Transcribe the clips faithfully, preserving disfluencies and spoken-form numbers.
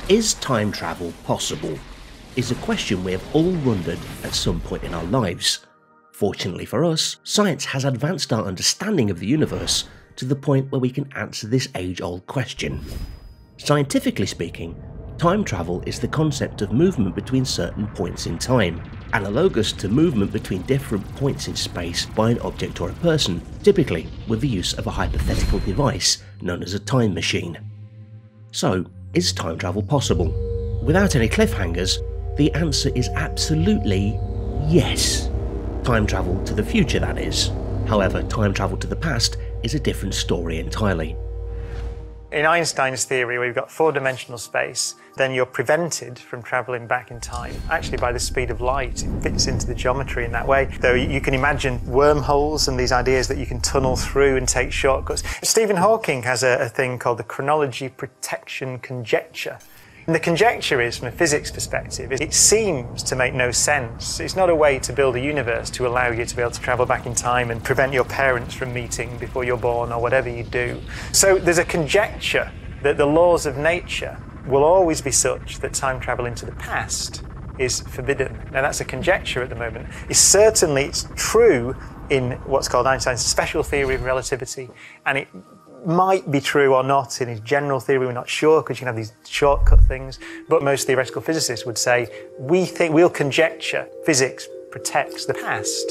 Is time travel possible? Is a question we have all wondered at some point in our lives. Fortunately for us, science has advanced our understanding of the universe to the point where we can answer this age-old question. Scientifically speaking, time travel is the concept of movement between certain points in time, analogous to movement between different points in space by an object or a person, typically with the use of a hypothetical device known as a time machine. So, is time travel possible? Without any cliffhangers, the answer is absolutely yes. Time travel to the future, that is. However, time travel to the past is a different story entirely. In Einstein's theory, we've got four-dimensional space, then you're prevented from travelling back in time, actually by the speed of light. It fits into the geometry in that way. Though you can imagine wormholes and these ideas that you can tunnel through and take shortcuts. Stephen Hawking has a, a thing called the chronology protection conjecture. And the conjecture is, from a physics perspective, it seems to make no sense. It's not a way to build a universe to allow you to be able to travel back in time and prevent your parents from meeting before you're born or whatever you do. So there's a conjecture that the laws of nature will always be such that time travel into the past is forbidden. Now that's a conjecture at the moment. It's certainly it's true in what's called Einstein's special theory of relativity, and it might be true or not in his general theory. We're not sure because you can have these shortcut things, but most theoretical physicists would say we think we'll conjecture physics protects the past.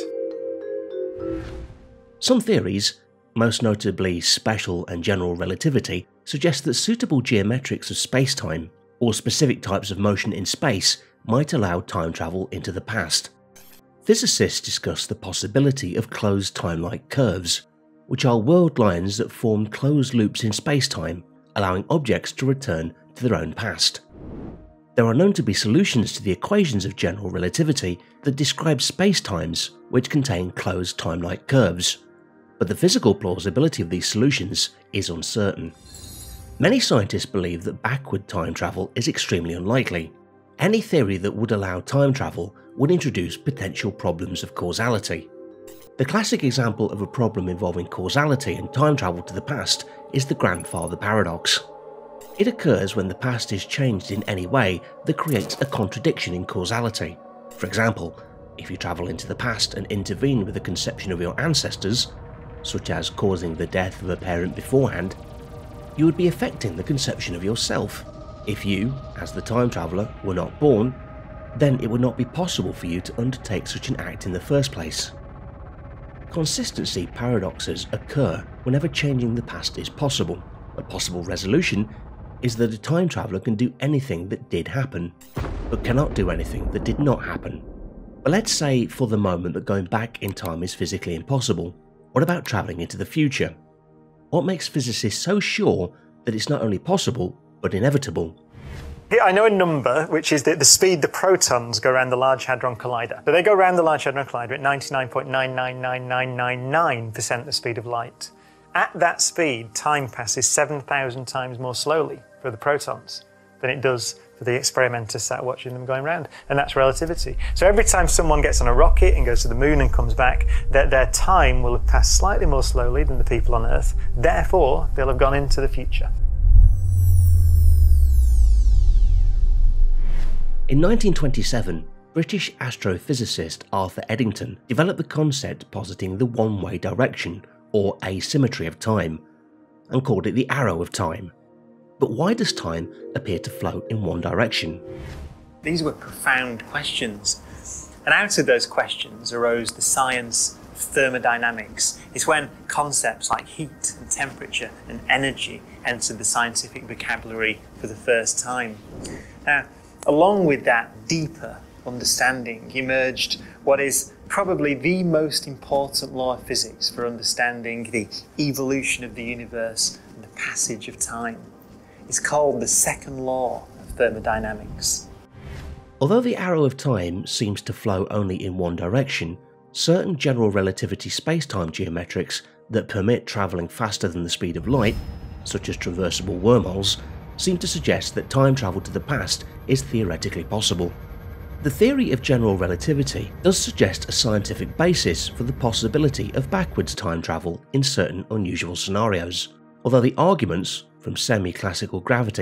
Some theories, most notably special and general relativity, suggest that suitable geometrics of space-time or specific types of motion in space might allow time travel into the past. Physicists discuss the possibility of closed time-like curves, which are world lines that form closed loops in space-time, allowing objects to return to their own past. There are known to be solutions to the equations of general relativity that describe spacetimes which contain closed time-like curves, but the physical plausibility of these solutions is uncertain. Many scientists believe that backward time travel is extremely unlikely. Any theory that would allow time travel would introduce potential problems of causality. The classic example of a problem involving causality and time travel to the past is the grandfather paradox. It occurs when the past is changed in any way that creates a contradiction in causality. For example, if you travel into the past and intervene with the conception of your ancestors, such as causing the death of a parent beforehand, you would be affecting the conception of yourself. If you, as the time traveller, were not born, then it would not be possible for you to undertake such an act in the first place. Consistency paradoxes occur whenever changing the past is possible. A possible resolution is that a time traveller can do anything that did happen, but cannot do anything that did not happen. But let's say for the moment that going back in time is physically impossible. What about travelling into the future? What makes physicists so sure that it's not only possible, but inevitable? I know a number, which is the, the speed the protons go around the Large Hadron Collider. But they go around the Large Hadron Collider at ninety-nine point nine nine nine nine nine nine percent the speed of light. At that speed, time passes seven thousand times more slowly for the protons than it does for the experimenters sat watching them going around. And that's relativity. So every time someone gets on a rocket and goes to the moon and comes back, their, their time will have passed slightly more slowly than the people on Earth. Therefore, they'll have gone into the future. In nineteen twenty-seven, British astrophysicist Arthur Eddington developed the concept positing the one-way direction, or asymmetry of time, and called it the arrow of time. But why does time appear to flow in one direction? These were profound questions, and out of those questions arose the science of thermodynamics. It's when concepts like heat and temperature and energy entered the scientific vocabulary for the first time. Now, along with that deeper understanding emerged what is probably the most important law of physics for understanding the evolution of the universe and the passage of time. It's called the second law of thermodynamics. Although the arrow of time seems to flow only in one direction, certain general relativity space-time geometrics that permit travelling faster than the speed of light, such as traversable wormholes, seem to suggest that time travel to the past is theoretically possible. The theory of general relativity does suggest a scientific basis for the possibility of backwards time travel in certain unusual scenarios, although the arguments, from semi-classical gravity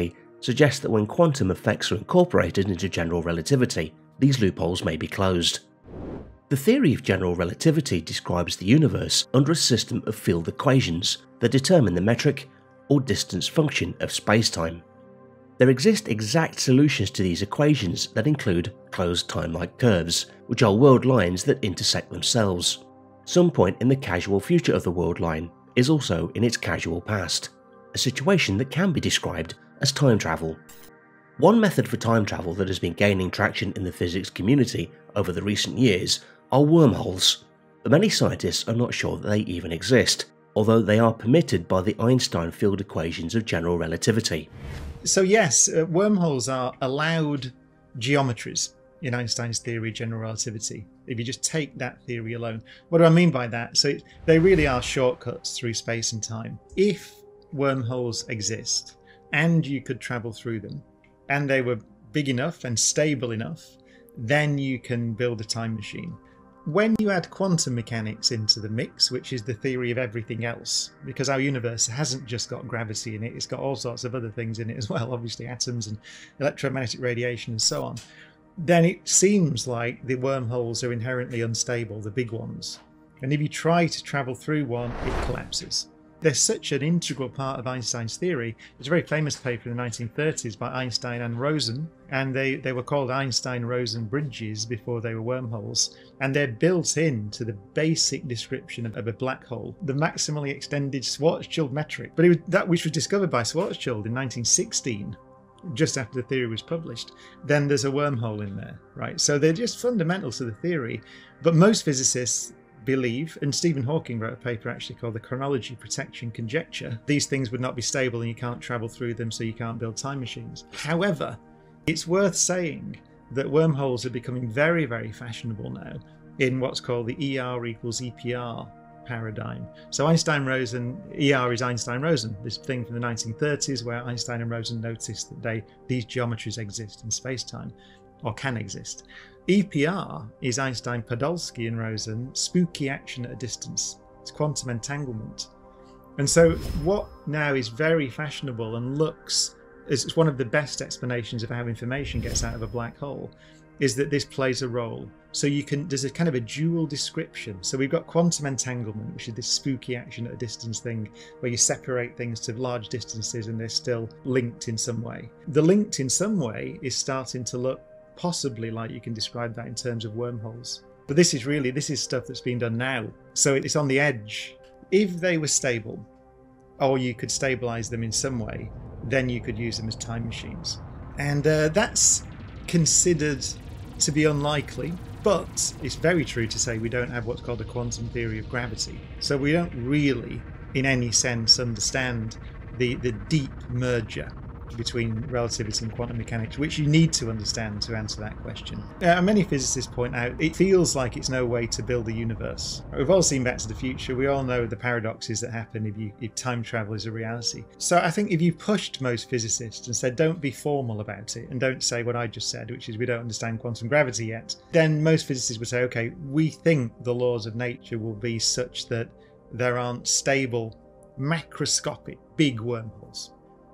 suggests that when quantum effects are incorporated into general relativity, these loopholes may be closed. The theory of general relativity describes the universe under a system of field equations that determine the metric or distance function of spacetime. There exist exact solutions to these equations that include closed time-like curves, which are world lines that intersect themselves. Some point in the causal future of the world line is also in its causal past, a situation that can be described as time travel. One method for time travel that has been gaining traction in the physics community over the recent years are wormholes, but many scientists are not sure that they even exist, although they are permitted by the Einstein field equations of general relativity. So yes, uh, wormholes are allowed geometries in Einstein's theory of general relativity, if you just take that theory alone. What do I mean by that? So it, they really are shortcuts through space and time. If wormholes exist and you could travel through them, and they were big enough and stable enough, then you can build a time machine. When you add quantum mechanics into the mix, which is the theory of everything else, because our universe hasn't just got gravity in it, it's got all sorts of other things in it as well, obviously atoms and electromagnetic radiation and so on, then it seems like the wormholes are inherently unstable, the big ones. And if you try to travel through one, it collapses. They're such an integral part of Einstein's theory. There's a very famous paper in the nineteen thirties by Einstein and Rosen, and they, they were called Einstein-Rosen bridges before they were wormholes, and they're built into the basic description of, of a black hole, the maximally extended Schwarzschild metric. But it was that which was discovered by Schwarzschild in nineteen sixteen, just after the theory was published. Then there's a wormhole in there, right? So they're just fundamental to the theory, but most physicists believe, and Stephen Hawking wrote a paper actually called the chronology protection conjecture, these things would not be stable and you can't travel through them, so you can't build time machines. However, it's worth saying that wormholes are becoming very, very fashionable now in what's called the E R equals E P R paradigm. So Einstein-Rosen, E R is Einstein-Rosen, this thing from the nineteen thirties where Einstein and Rosen noticed that they these geometries exist in space-time, or can exist. E P R is Einstein, Podolsky and Rosen, spooky action at a distance. It's quantum entanglement. And so what now is very fashionable and looks as one of the best explanations of how information gets out of a black hole is that this plays a role. So you can, there's a kind of a dual description. So we've got quantum entanglement, which is this spooky action at a distance thing where you separate things to large distances and they're still linked in some way. The linked in some way is starting to look possibly like you can describe that in terms of wormholes. But this is really, this is stuff that's being done now. So it's on the edge. If they were stable, or you could stabilize them in some way, then you could use them as time machines. And uh, that's considered to be unlikely, but it's very true to say we don't have what's called a quantum theory of gravity. So we don't really, in any sense, understand the, the deep merger between relativity and quantum mechanics, which you need to understand to answer that question. Uh, many physicists point out it feels like it's no way to build a universe. We've all seen Back to the Future. We all know the paradoxes that happen if, you, if time travel is a reality. So I think if you pushed most physicists and said don't be formal about it and don't say what I just said, which is we don't understand quantum gravity yet, then most physicists would say, okay, we think the laws of nature will be such that there aren't stable, macroscopic, big wormholes.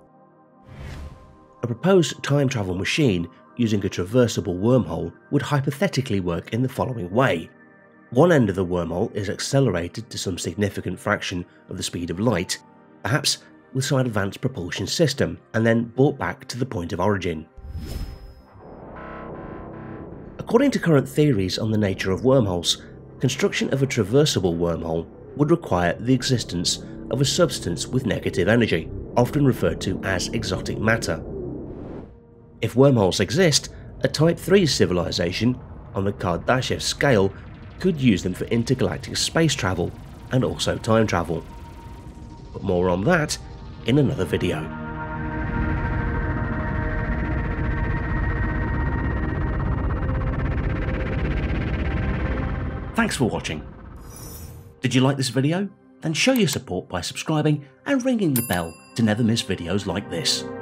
A proposed time travel machine using a traversable wormhole would hypothetically work in the following way. One end of the wormhole is accelerated to some significant fraction of the speed of light, perhaps with some advanced propulsion system, and then brought back to the point of origin. According to current theories on the nature of wormholes, construction of a traversable wormhole would require the existence of a substance with negative energy, often referred to as exotic matter. If wormholes exist, a Type three civilization on the Kardashev scale could use them for intergalactic space travel and also time travel. But more on that in another video. Thanks for watching. Did you like this video? Then show your support by subscribing and ringing the bell to never miss videos like this.